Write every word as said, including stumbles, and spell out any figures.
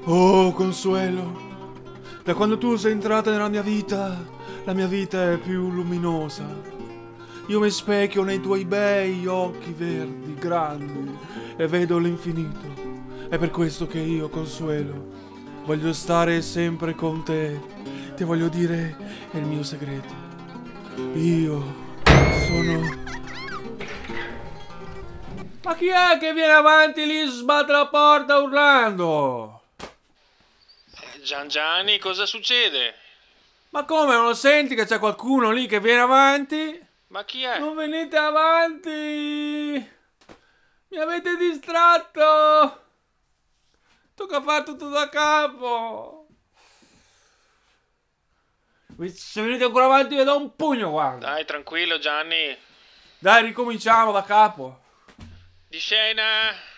Oh, Consuelo, da quando tu sei entrata nella mia vita, la mia vita è più luminosa. Io mi specchio nei tuoi bei occhi verdi, grandi, e vedo l'infinito. È per questo che io, Consuelo, voglio stare sempre con te. Ti voglio dire il mio segreto. Io sono... Ma chi è che viene avanti lì, sbatte la porta urlando? Gian Gianni, cosa succede? Ma come, non lo senti che c'è qualcuno lì che viene avanti? Ma chi è? Non venite avanti! Mi avete distratto! Tocca fare tutto da capo! Se venite ancora avanti vi do un pugno, guarda! Dai, tranquillo Gianni. Dai, ricominciamo da capo! Di scena.